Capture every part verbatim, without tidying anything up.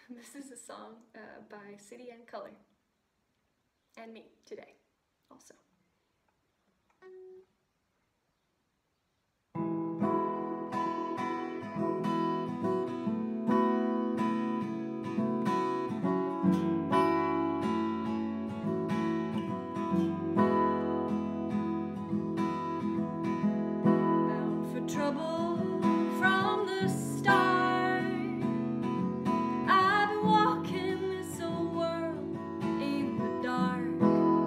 This is a song uh, by City and Color, and me today also. Bound for trouble from the start, I've been walking this old world in the dark.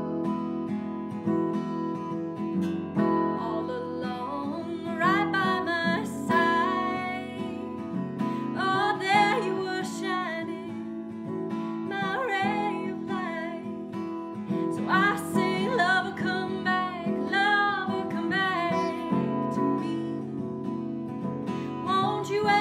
All alone, right by my side. Oh, there you were shining, my ray of light. So I say, love will come back, love will come back to me. Won't you ever